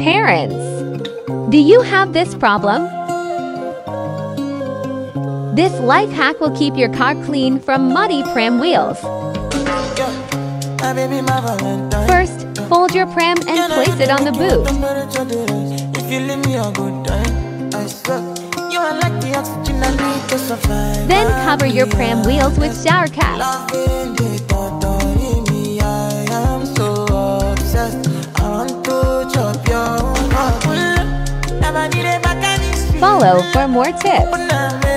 Parents, do you have this problem? This life hack will keep your car clean from muddy pram wheels. First, fold your pram and place it on the boot. Then cover your pram wheels with shower caps. Follow for more tips.